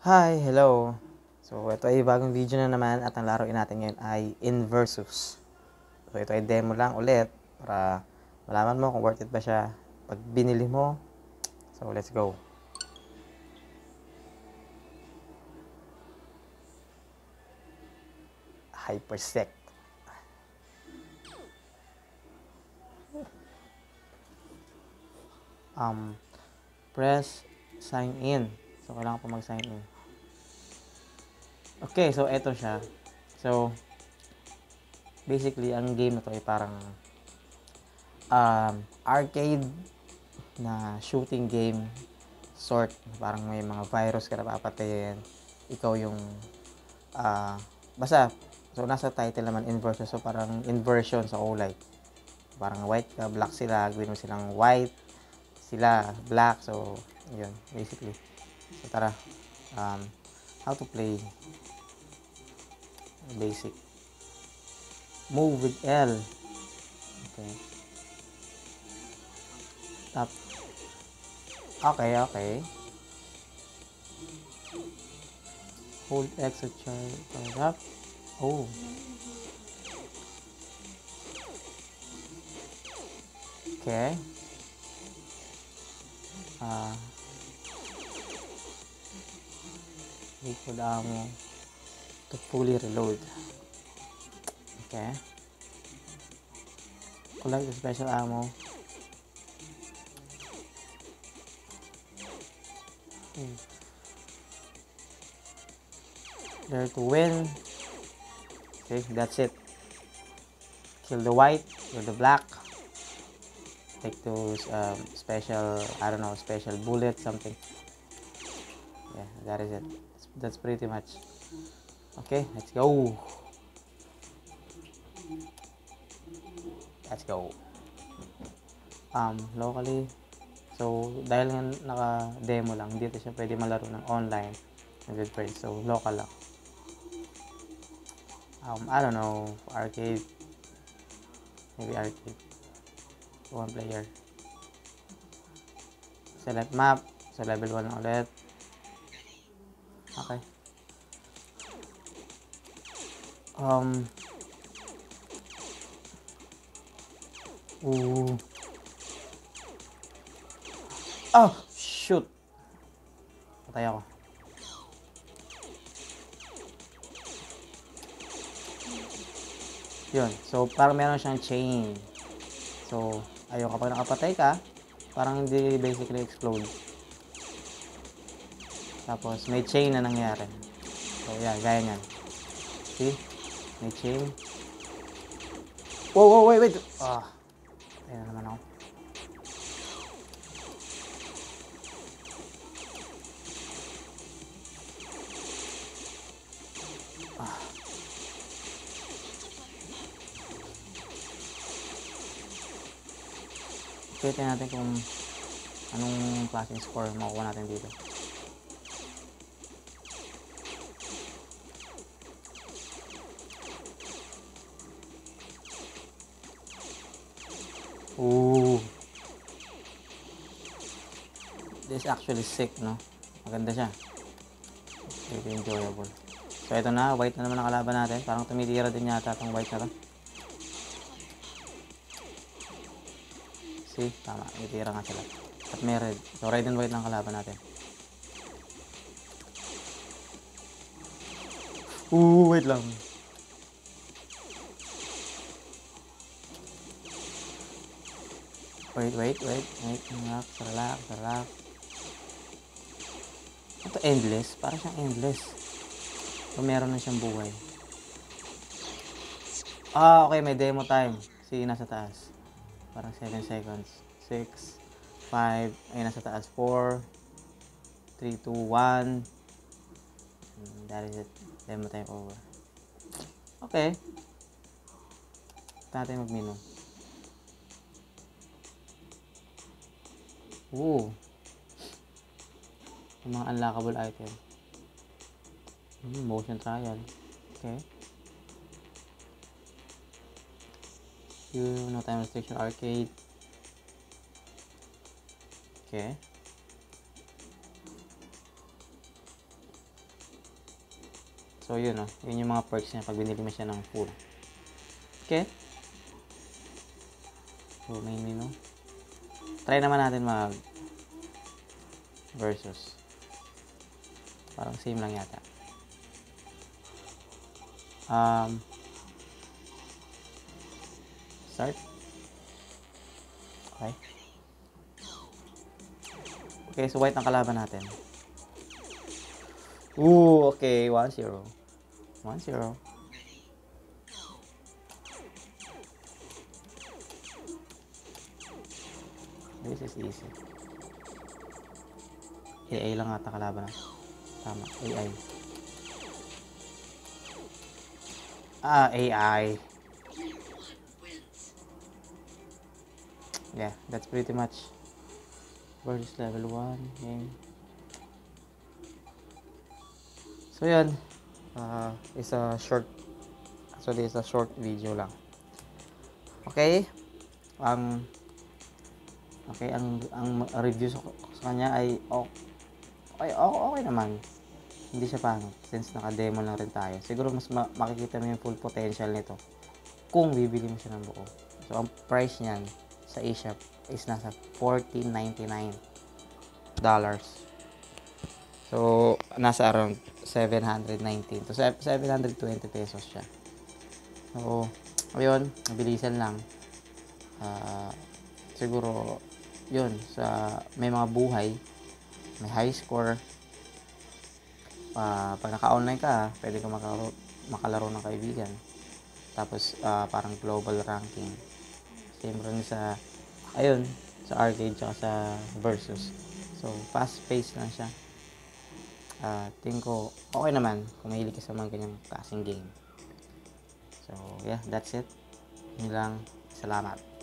Hi, hello. So, ito ay bagong video na naman at ang laruin natin ngayon ay Inversus. So, ito ay demo lang ulit para malaman mo kung worth it ba siya pag binili mo. So, let's go. Hypersect. Um, Press sign in. So, kailangan po mag-sign in. Okay, so ito siya. So, basically, ang game na to ay parang arcade na shooting game sort. Parang may mga virus ka na papatayin. Ikaw yung basta, so nasa title naman inversion. So parang inversion sa kulay. Parang white ka, black sila. Gawin mo silang white, sila black. So, yun, basically. So tara, how to play basic. Move with L. Okay. Tap. Okay. Hold X to charge up. Oh. Okay. Wait for the ammo to fully reload. Okay. Collect the special ammo. There to win. Okay, that's it. Kill the white, kill the black. Take those special, I don't know, special bullet, something. Yeah, that is it. That's pretty much. Okay, let's go. Let's go. Locally. So, dahil nga naka-demo lang, dito siya pwede malaro ng online with friends. So, local lang. I don't know, arcade. Maybe arcade. One player. Select map. So, level 1 lang ulit. Okay. Oh, shoot. Patay ako. Yun. So, parang meron siyang chain. So, ayun, kapag nakapatay ka, parang hindi basically explode. Tapos, may chain na nangyari. So, yeah, gaya nyan. See? May chain. Whoa, wait. Ayun na naman ako. Tingnan natin kung anong klaseng score makukuha natin dito. Ooh. This is actually sick, no? Maganda siya. Very enjoyable. So, ito na. White na naman ang kalaban natin. Parang tumitira din yata itong white na to. See? Tama. Tumitira nga sila. At may red. So, red and white lang kalaban natin. Ooh, wait lang. Wait. Relax. Ito endless. Parang siyang endless. So, meron na siyang buhay. Okay. May demo time. See, nasa taas. Parang 7 seconds. 6, 5. Ayun, nasa taas. 4, 3, 2, 1. That is it. Demo time over. Okay. Ito natin mag-menu. Ooh. Yung mga unlockable item. Motion trial. Okay. No time restriction arcade. Okay. So, yun, yun yung mga perks niya pag binili mo siya ng full. Okay? So, main menu. Try naman natin mag versus. Parang same lang yata. Start. Okay. Okay, so white ang kalaban natin. Ooh, okay. 1-0. 1-0. This is easy. AI lang ata kalaban. Tama, AI. AI. Yeah, that's pretty much versus level 1 game. So yan, it's a short video lang. Okay? Okay, ang review sa kanya ay okay naman. Hindi siya pangit since naka-demo lang rin tayo. Siguro mas makikita mo yung full potential nito kung bibili mo siya ng buo. So, ang price niyan sa eShop is nasa $14.99. So, nasa around 719 to 720 pesos siya. So, ayun, mabilisan lang. Siguro, yun, may mga buhay, may high score. Pag naka-online ka, pwede ka makalaro ng kaibigan. Tapos, parang global ranking. Same rin sa arcade tsaka sa versus. So, fast-paced lang siya. Tingin ko, okay naman kung mahilig ka sa mga ganyang klaseng game. So, yeah, that's it. Yun lang. Salamat.